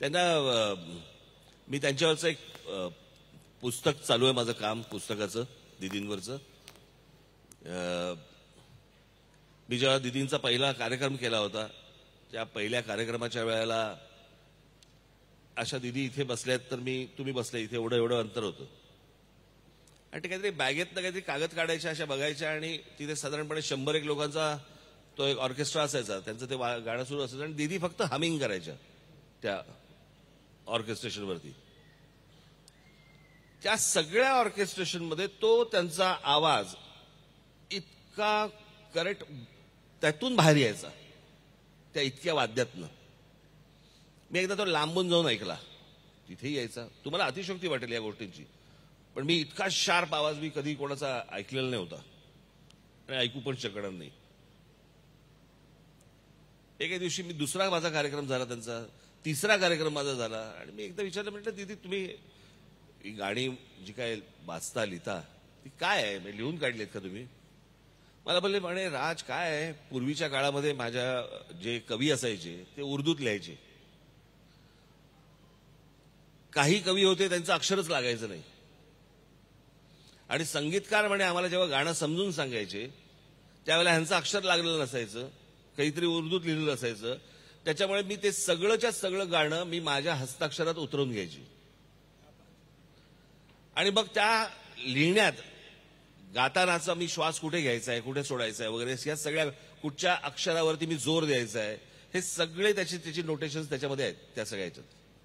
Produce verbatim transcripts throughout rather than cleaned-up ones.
त्यांना मी त्यांच्यावरचं एक पुस्तक चालू आहे माझं काम पुस्तकाचं दीदींवरचं. मी जेव्हा दीदींचा पहिला कार्यक्रम केला होता त्या पहिल्या कार्यक्रमाच्या वेळेला अशा दीदी इथे बसल्यात तर मी तुम्ही बसले इथे एवढं एवढं अंतर होतं आणि ते काहीतरी बॅगेतनं काहीतरी कागद काढायच्या अशा बघायच्या आणि तिथे साधारणपणे शंभर एक लोकांचा तो एक ऑर्केस्ट्रा असायचा त्यांचं ते गाणं सुरू असायचं आणि दीदी फक्त हमिंग करायच्या त्या ऑर्केस्ट्रेशनवरती. त्या सगळ्या ऑर्केस्ट्रेशनमध्ये तो त्यांचा आवाज इतका करेक्ट त्यातून बाहेर यायचा त्या इतक्या वाद्यातनं. मी एकदा तो लांबून जाऊन ऐकला तिथेही यायचा. तुम्हाला अतिशयोक्ती वाटेल या गोष्टींची पण मी इतका शार्प आवाज मी कधी कोणाचा ऐकलेला नाही होता आणि ऐकू पण शकणार नाही. एके दिवशी मी दुसरा माझा कार्यक्रम झाला त्यांचा तिसरा कार्यक्रम माझा झाला आणि मी एकदा विचारलं म्हटलं दीदी तुम्ही ही गाणी जी काय वाचता लिहिता ती काय आहे लिहून काढलीत का तुम्ही. मला बोलले म्हणे राज काय आहे पूर्वीच्या काळामध्ये माझ्या जे कवी असायचे ते उर्दूत लिहायचे. काही कवी होते त्यांचं अक्षरच लागायचं नाही आणि संगीतकार म्हणे आम्हाला जेव्हा गाणं समजून सांगायचे त्यावेळेला ह्यांचं अक्षर लागलेलं नसायचं काहीतरी उर्दूत लिहिलेलं असायचं. त्याच्यामुळे मी ते सगळंच्या सगळं गाणं मी माझ्या हस्ताक्षरात उतरवून घ्यायची आणि मग त्या लिहिण्यात गातानाचा मी श्वास कुठे घ्यायचा आहे कुठे सोडायचा आहे वगैरे या सगळ्या कुठच्या अक्षरावरती मी जोर द्यायचा आहे हे सगळे त्याची त्याची नोटेशन्स त्याच्यामध्ये आहेत त्या सगळ्याच्यात.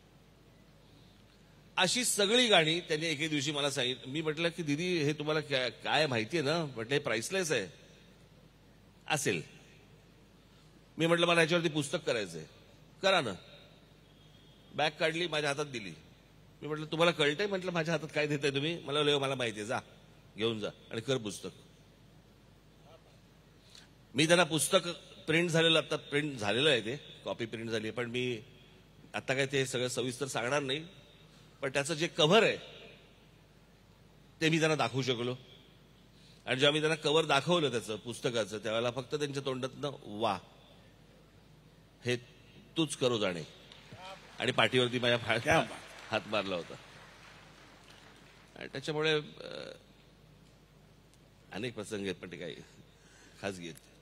अशी सगळी गाणी त्यांनी एके दिवशी मला सांगितलं. मी म्हटलं की दीदी हे तुम्हाला काय माहितीये ना म्हटलं हे प्राइसलेस आहे असेल. मी म्हटलं मला ह्याच्यावरती पुस्तक करायचंय करा ना. बॅग काढली माझ्या हातात दिली. मी म्हटलं तुम्हाला कळतंय म्हटलं माझ्या हातात काय देताय तुम्ही. मला लेव मला माहिती आहे जा घेऊन जा आणि कर पुस्तक. मी त्यांना पुस्तक प्रिंट झालेलं आता प्रिंट झालेलं आहे ते कॉपी प्रिंट झाली पण मी आता काय ते सगळं सविस्तर सांगणार नाही पण त्याचं जे कव्हर आहे ते मी त्यांना दाखवू शकलो आणि जेव्हा मी त्यांना कव्हर दाखवलं त्याचं पुस्तकाचं त्यावेळेला फक्त त्यांच्या तोंडातनं वा हे तूच करो जाणे आणि पाठीवरती माझ्या फाळक्या हात मारला होता. आणि त्याच्यामुळे अनेक प्रसंग आहेत पण ते काही खासगी आहेत.